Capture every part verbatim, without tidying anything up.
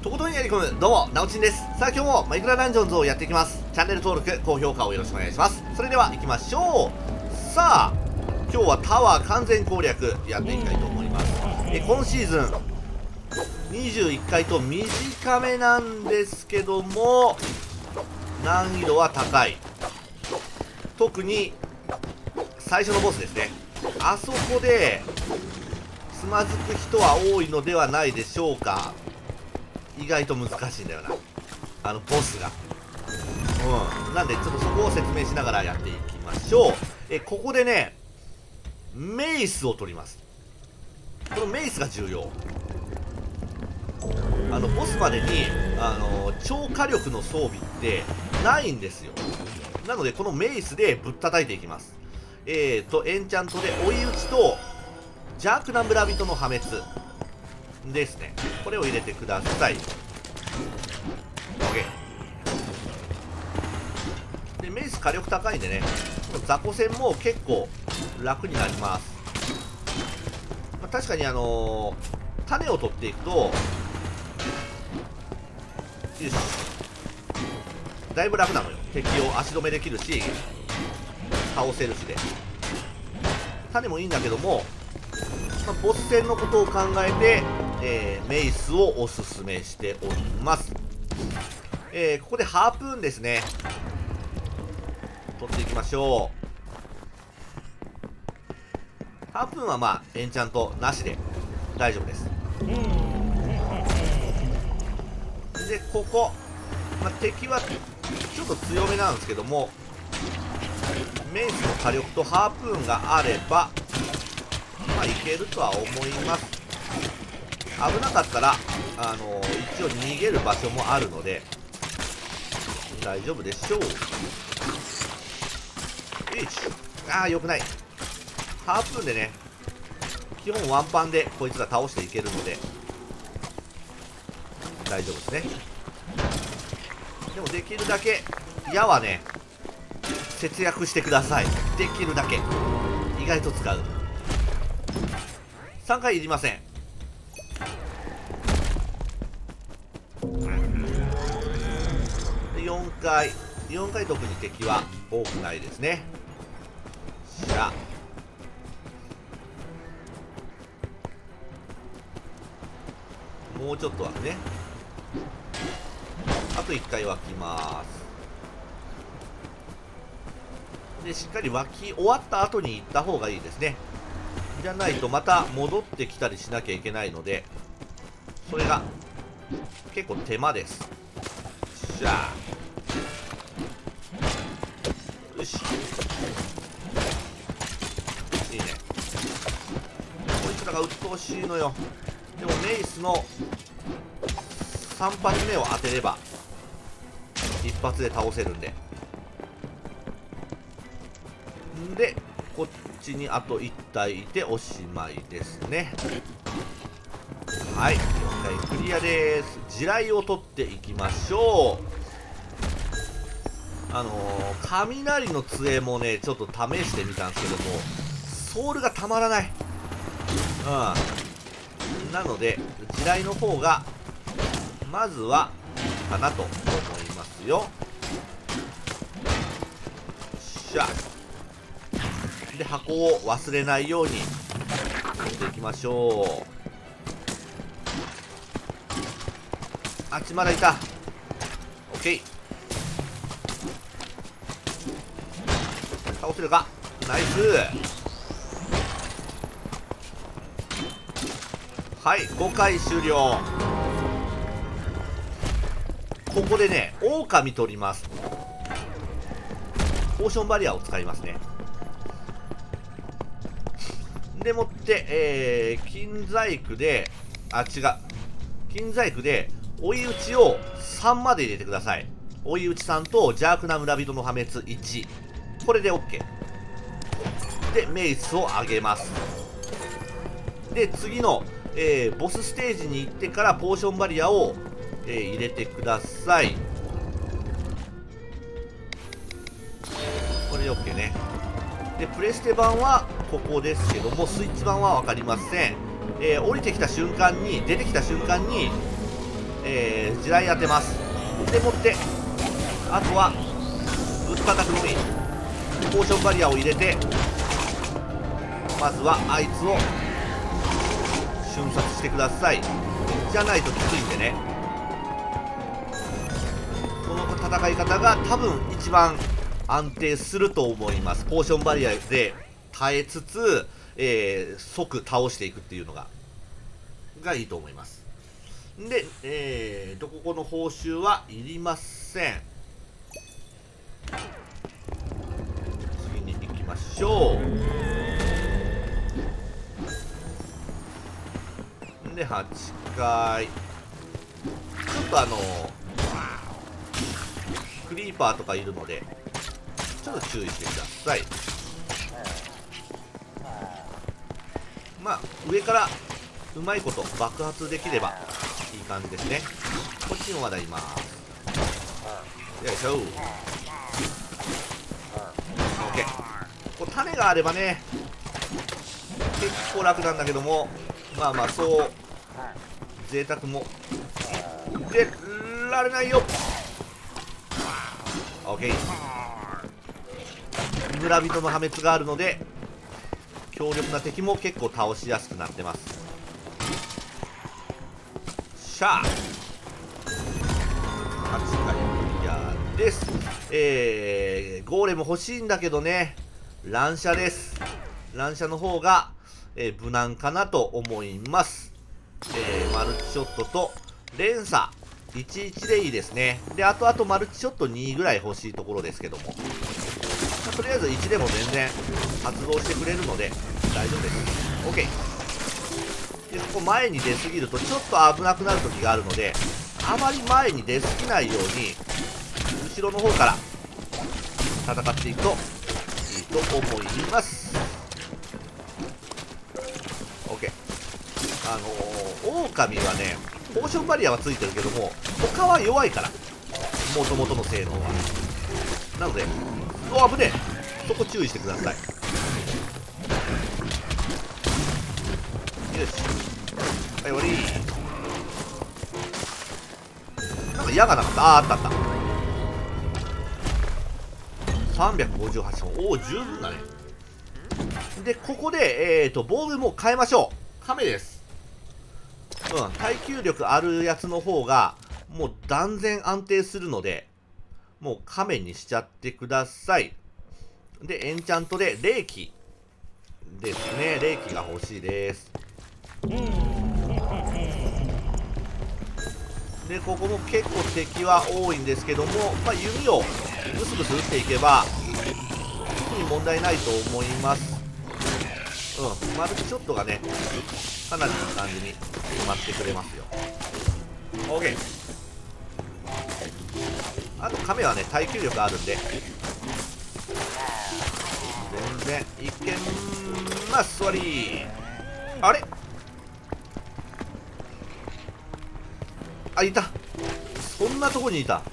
とことんやり込む、どうも、なおちんです。さあ今日もマイクラダンジョンズをやっていきます。チャンネル登録、高評価をよろしくお願いします。それでは行きましょう。さあ、今日はタワー完全攻略やっていきたいと思います。え今シーズン、にじゅういっかいと短めなんですけども、難易度は高い。特に、最初のボスですね。あそこで、つまずく人は多いのではないでしょうか。意外と難しいんだよな、あのボスが。うんなんでちょっとそこを説明しながらやっていきましょう。えここでねメイスを取ります。このメイスが重要。あのボスまでにあの超火力の装備ってないんですよ。なのでこのメイスでぶったたいていきます。えーとエンチャントで追い打ちと邪悪な村人の破滅ですね。これを入れてください。 OK でメイス火力高いんでね、雑魚戦も結構楽になります。まあ、確かにあのー、種を取っていくとよしだいぶ楽なのよ。敵を足止めできるし倒せるしで、種もいいんだけども、まあ、ボス戦のことを考えて、えー、メイスをおすすめしております。えー、ここでハープーンですね、取っていきましょう。ハープーンはまあエンチャントなしで大丈夫です。でここ、まあ、敵はちょっと強めなんですけども、メイスの火力とハープーンがあればまあいけるとは思います。危なかったらあのー、一応逃げる場所もあるので大丈夫でしょう。よし、ああよくない。ハープーンでね基本ワンパンでこいつら倒していけるので大丈夫ですね。でもできるだけ矢はね節約してください。できるだけ意外と使う。さんかいいりません。でよんかいよんかい特に敵は多くないですね。しゃもうちょっとはね、あといっかい湧きます。でしっかり湧き終わった後に行った方がいいですね。じゃないとまた戻ってきたりしなきゃいけないので、それが結構手間です。しゃあよしいいね。こいつらが鬱陶しいのよ。でもメイスのさん発目を当てれば一発で倒せるんで。んでこっちにあといち体いておしまいですね。はい、よんかいクリアです。地雷を取っていきましょう。あのー、雷の杖もねちょっと試してみたんですけどもソウルがたまらない。うんなので地雷の方がまずはいいかなと思いますよ。しゃで箱を忘れないように取っていきましょう。あっちまだいた。 OK 倒せるか。ナイス。はいごかい終了。ここでね狼取ります。ポーションバリアを使いますね。でもって、えー、金細工であ違う金細工で追い打ちをさんまで入れてください。追い打ちさんと邪悪な村人の破滅いち、これで OK でメイスを上げます。で次の、えー、ボスステージに行ってからポーションバリアを、えー、入れてください。これで OK ね。でプレステ版はここですけどもスイッチ版は分かりません。えー、降りてきた瞬間に出てきた瞬間にえー、地雷当てます。でもってあとはぶったたくのみポーションバリアを入れて、まずはあいつを瞬殺してください。じゃないときついんでね。この戦い方が多分一番安定すると思います。ポーションバリアで耐えつつ、えー、即倒していくっていうのががいいと思います。で、えーと、ここの報酬はいりません。次に行きましょう。で、はちかい。ちょっとあのクリーパーとかいるのでちょっと注意してください。まあ上からうまいこと爆発できればいい感じですね。こっちもまだいます。よいしょ。 OK。 こう種があればね結構楽なんだけども、まあまあそう贅沢も出られないよ。 OK。 村人の破滅があるので強力な敵も結構倒しやすくなってます。しゃあはちかいクリアです。えー、ゴーレム欲しいんだけどね、乱射です。乱射の方が、えー、無難かなと思います。えー、マルチショットと連鎖いちいちでいいですね。で、あとあとマルチショットにぐらい欲しいところですけども、まあ、とりあえずいちでも全然発動してくれるので大丈夫です。 OK。 で、ここ前に出すぎるとちょっと危なくなる時があるので、あまり前に出すぎないように後ろの方から戦っていくといいと思います。 OK。 あのー、狼はねポーションバリアはついてるけども他は弱いから、もともとの性能は。なので、お、危ねえ、そこ注意してください。よし、はい、終わり。なんか矢がなかった。あー、あったあった。さんびゃくごじゅうはちほん。おお、十分だね。で、ここで、えーと、防具も変えましょう。亀です。うん、耐久力あるやつの方が、もう断然安定するので、もう亀にしちゃってください。で、エンチャントで霊気ですね。霊気が欲しいです。で、ここも結構敵は多いんですけども、まあ、弓をブスブス打っていけば特に問題ないと思います。うん、マルチショットがねかなりいい感じに決まってくれますよ。 OK。 あと亀はね耐久力あるんで全然いけます。座り。あれ、あ、いた。そんなとこにいた。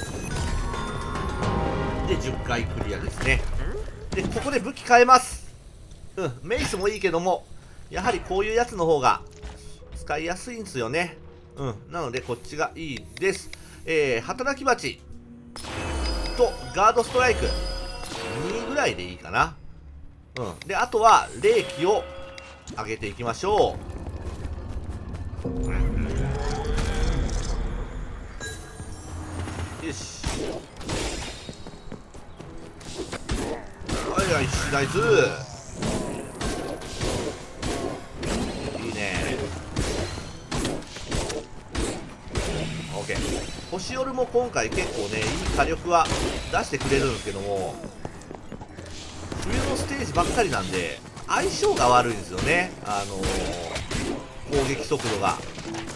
でじゅっかいクリアですね。でここで武器変えます。うん、メイスもいいけどもやはりこういうやつの方が使いやすいんですよね。うん、なのでこっちがいいです。えー、働き蜂とガードストライクにぐらいでいいかな。うん、であとは霊気を上げていきましょう。よし、はいはい、ナイス。いいね。 OK。 星夜も今回結構ねいい火力は出してくれるんですけども、冬のステージばっかりなんで相性が悪いんですよね。あのー、攻撃速度が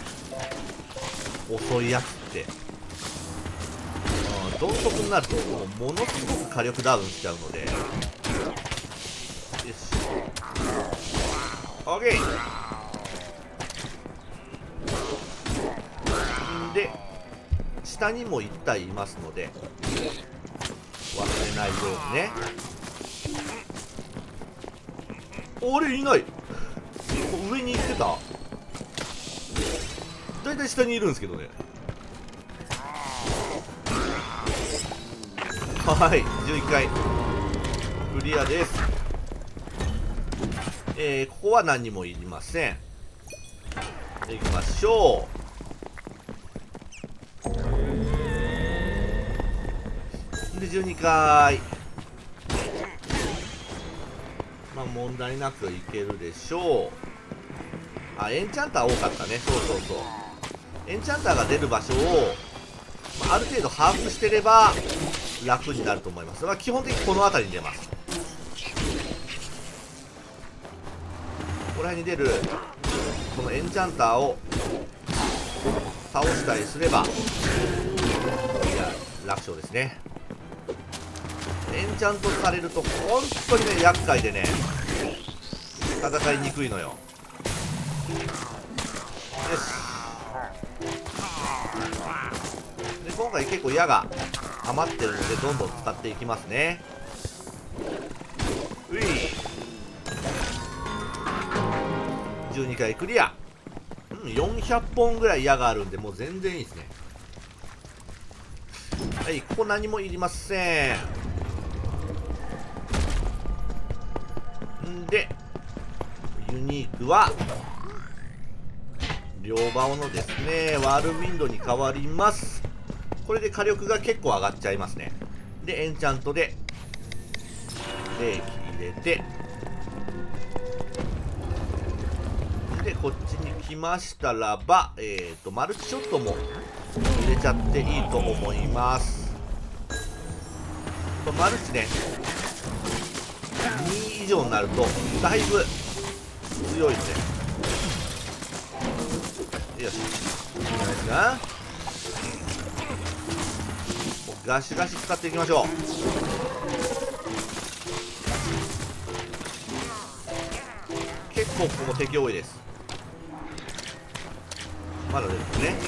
遅いやつって、うん、鈍速になるともうものすごく火力ダウンしちゃうので。よし、 OK。 で下にもいったいいますので忘れないようにね。俺いない。上に行ってた。だいたい下にいるんですけどね。 はい、じゅういっかいクリアです。えー、ここは何にもいりません。行きましょう。でじゅうにかい、まあ問題なくいけるでしょう。あ、エンチャンター多かったね。そうそうそう、エンチャンターが出る場所を、まあ、ある程度把握してれば楽になると思います。まあ、基本的にこの辺りに出ます。ここら辺に出るこのエンチャンターを倒したりすれば、いや楽勝ですね。エンチャントされると本当にね厄介でね、戦いにくいのよ。よし、で今回結構矢が余ってるのでどんどん使っていきますね。うい、じゅうにかいクリア。うん、よんひゃっぽんぐらい矢があるんでもう全然いいですね。はい、ここ何もいりません。んでユニークは両刃のですねワールウィンドに変わります。これで火力が結構上がっちゃいますね。でエンチャントで冷気入れて、でこっちに来ましたらば、えーとマルチショットも入れちゃっていいと思います。マルチねに以上になるとだいぶ強いので、よし、いいんじゃないですか。ガシガシ使っていきましょう。結構ここも敵多いです。まだ出るんですね。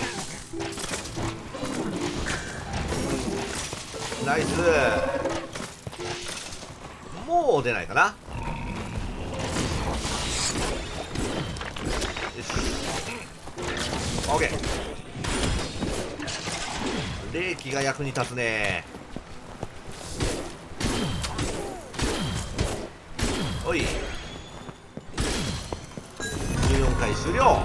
ナイス。もう出ないかな。よし、オッケー。冷気が役に立つね。おい、じゅうよんかい終了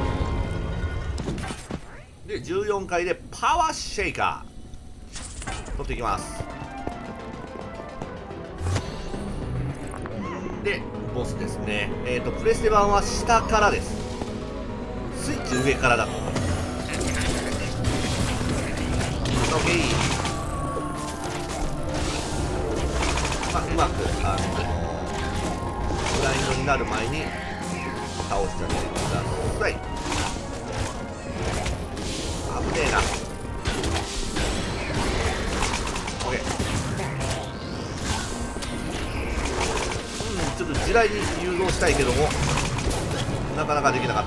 でじゅうよんかいでパワーシェイカー取っていきます。でボスですね。えっとプレステ版は下からです。スイッチ上からだと思います。オッケー。まあうまくあのブラインドになる前に倒しちゃってください。危ねえな。オッケー。ちょっと地雷に誘導したいけどもなかなかできなかった。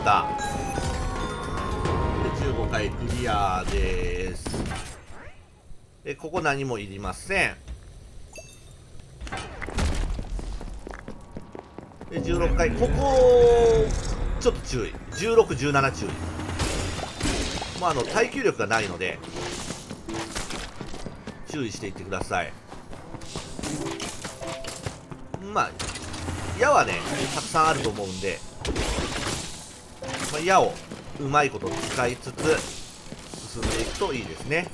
でじゅうごかいクリアです。でここ何もいりません。でじゅうろっかい、ここちょっと注意。じゅうろく、じゅうなな注意。まああの耐久力がないので注意していってください。まあ矢はねたくさんあると思うんで、まあ、矢をうまいこと使いつつ進んでいくといいですね。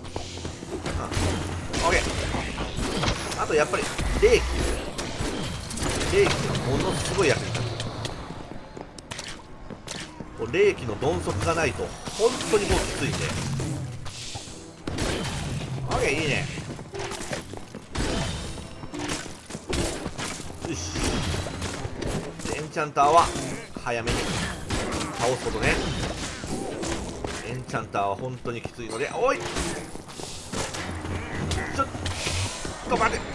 うん、オッケー。あとやっぱり冷気冷気がものすごい役に立つ。冷気の鈍足がないと本当にもうきついんで。オッケー、いいね。よし、でエンチャンターは早めに倒すことね。エンチャンターは本当にきついので、おいちょっと待て、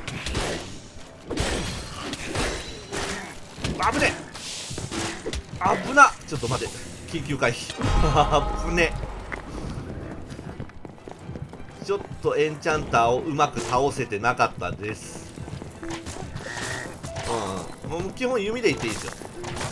危ねえ、危な、ちょっと待て、緊急回避危ねえ。ちょっとエンチャンターをうまく倒せてなかったです。うん、もう基本弓でいっていいですよ。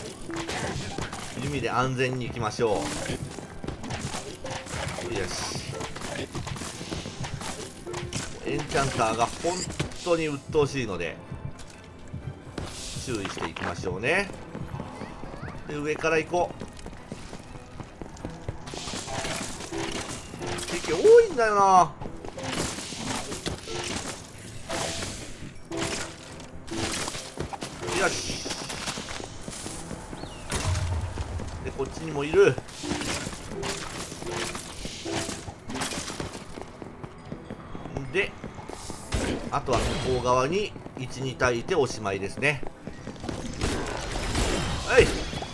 弓で安全に行きましょう。よし、 エンチャンターが本当に鬱陶しいので注意していきましょうね。で上から行こう。敵多いんだよな。よし。でこっちにもいる。であとは向こう側にいちに対いておしまいですね。はい、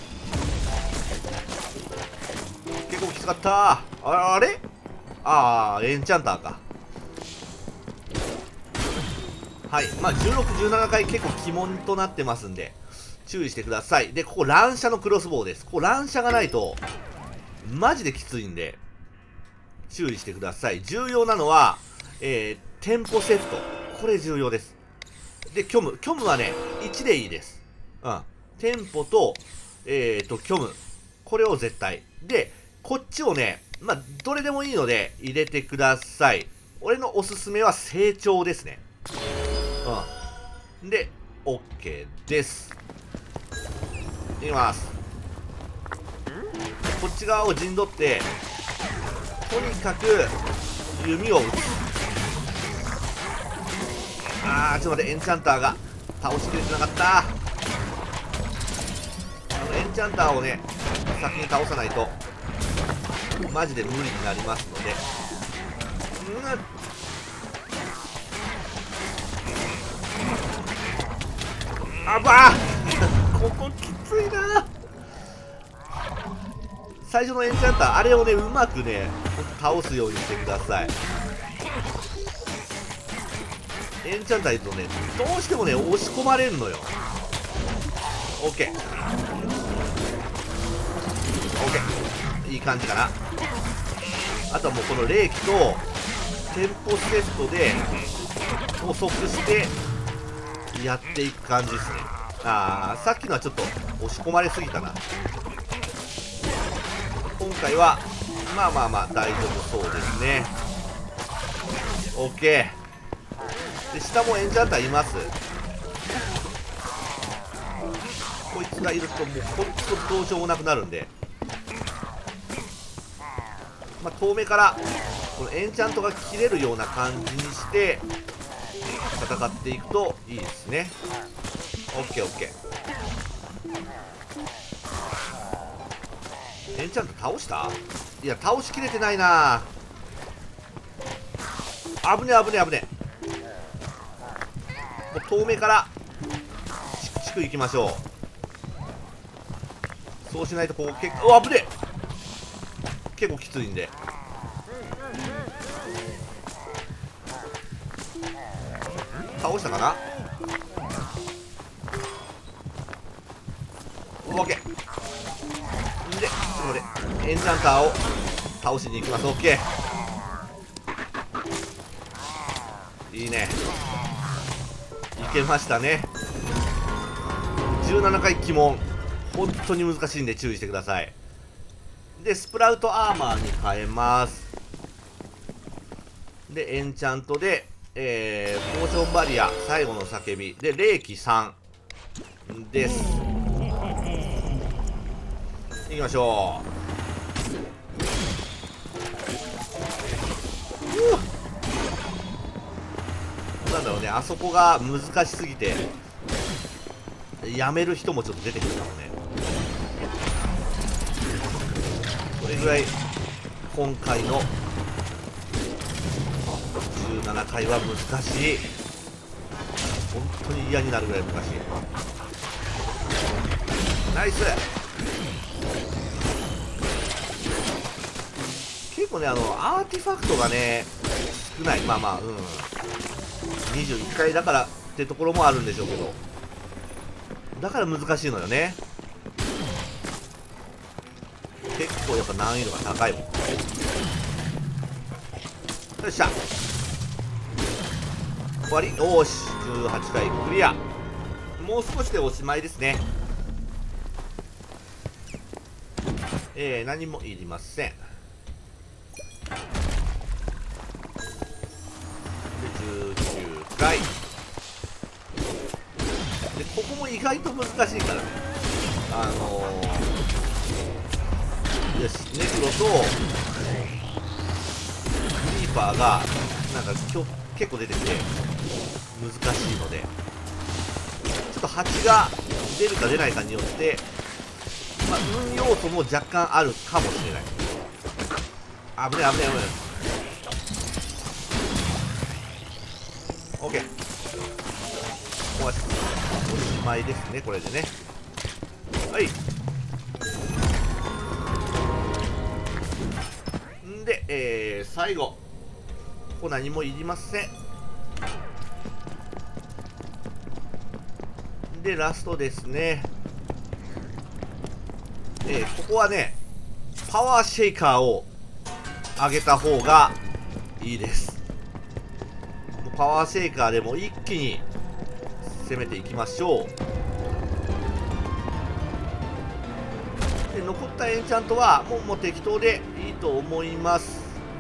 結構きつかった。ああれああエンチャンターか。はい、まあじゅうろく、じゅうななかい結構鬼門となってますんで注意してください。でここ乱射のクロスボウです。ここ乱射がないとマジできついんで注意してください。重要なのは、えー、テンポセフト、これ重要です。で虚無虚無はねいちでいいです。うん、テンポとえーと虚無、これを絶対で、こっちをねまあどれでもいいので入れてください。俺のおすすめは成長ですね。うんで OK です。いきます。こっち側を陣取ってとにかく弓を撃つ。あーちょっと待って、エンチャンターが倒しきれてなかった。あのエンチャンターをね先に倒さないとマジで無理になりますので、うんあばーここきついな。最初のエンチャンターあれをねうまくね倒すようにしてください。エンチャンターいるとねどうしてもね押し込まれるのよ。 OK OK いい感じかな。あとはもうこの霊気とテンポセットで補足してやっていく感じですね。あーさっきのはちょっと押し込まれすぎたな。今回はまあまあまあ大丈夫そうですね。 OK で下もエンチャンターいます。こいつがいるともうほんとどうしようもなくなるんで、まあ、遠目からこのエンチャントが切れるような感じにして戦っていくといいですね。 オーケーオーケー。 エンチャント倒した？いや倒しきれてないな。危ね危ね危ね。もう遠目からチクチクいきましょう。そうしないとこう結構、うわ危ねえ、結構きついんで。倒したかな。オッケーでこれエンチャンターを倒しに行きます。オッケーいいね、いけましたね。じゅうななかい鬼門本当に難しいんで注意してください。でスプラウトアーマーに変えます。でエンチャントでえー、ポーションバリア最後の叫びで霊気さんです。いきましょう。なんだろうね、あそこが難しすぎてやめる人もちょっと出てくるかもね。それぐらい今回のじゅうななかいは難しい。本当に嫌になるぐらい難しい。ナイス。結構ねあのアーティファクトがね少ない。まあまあうんにじゅういっかいだからってところもあるんでしょうけど、だから難しいのよね。結構やっぱ難易度が高いもん。よっしゃ終わり。おーしじゅうはちかいクリア。もう少しでおしまいですね。えー、何もいりません。でじゅう意外と難しいからね。あのー、よし、ネクロとクリーパーがなんか今日結構出てきて難しいので、ちょっと蜂が出るか出ないかによって、まあ、運要素も若干あるかもしれない。危ねえ危ねえ危ねえ。オッケー。おしまいですね、これでね。はい。んで、えー、最後。ここ何もいりません。で、ラストですね。えー、ここはね、パワーシェイカーを上げた方がいいです。パワーシェイカーでも一気に攻めていきましょう。で、残ったエンチャントはもう、もう適当でいいと思います。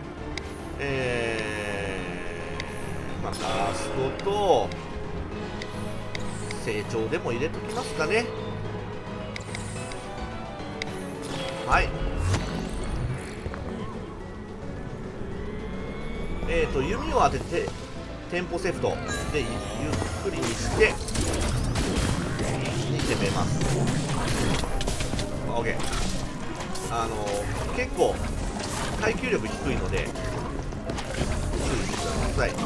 えー、まあ、ガーストと成長でも入れときますかね。はい。えーと、弓を当ててテンポセフトでゆっくりにしてに攻めます。 OK。 あのー、結構耐久力低いので注意してください。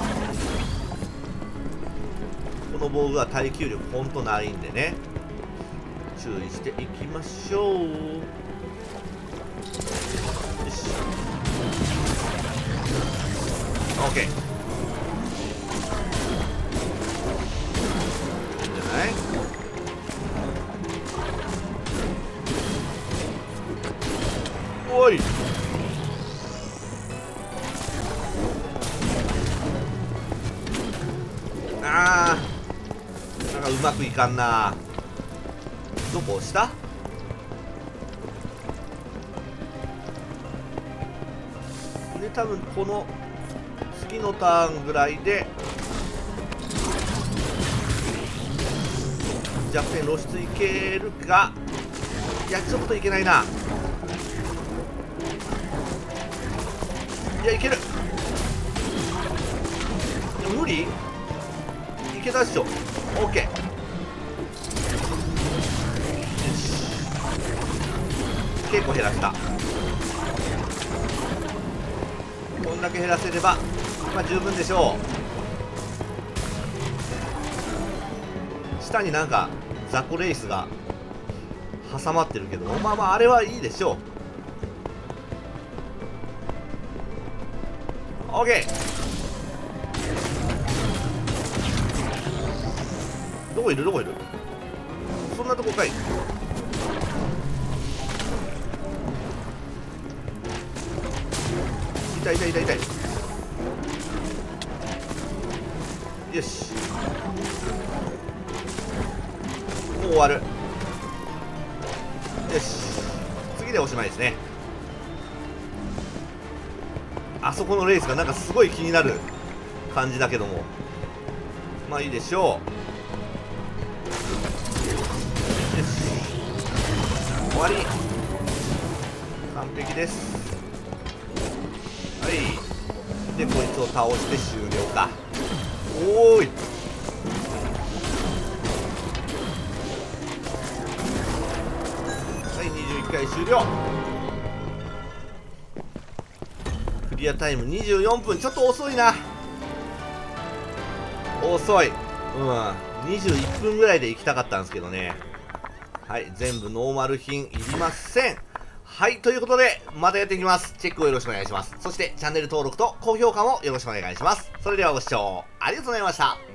この防具は耐久力ほんとないんでね、注意していきましょう。よし OK。おい、あー、なんかうまくいかんな。どこ押した？で、多分この次のターンぐらいで弱点露出いけるか。いや、ちょっといけないな。いや、いける。無理？いけたっしょ。 OK。 結構減らした。こんだけ減らせればまあ十分でしょう。下になんかザコレイスが挟まってるけど、まあまああれはいいでしょう。 OK。 どこいるどこいる、そんなとこかい。痛い痛い痛い痛い。よし、もう終わる。よし、次でおしまいですね。あそこのレースがなんかすごい気になる感じだけども、まあいいでしょう。よし、終わり。完璧です。はい。で、こいつを倒して終了か。おーい。はい、にじゅういっかい終了。クリアタイムにじゅうよんぷん。ちょっと遅いな。遅い。うん。にじゅういっぷんぐらいで行きたかったんですけどね。はい、全部ノーマル品いりません。はい、ということで、またやっていきます。チェックをよろしくお願いします。そして、チャンネル登録と高評価もよろしくお願いします。それではご視聴ありがとうございました。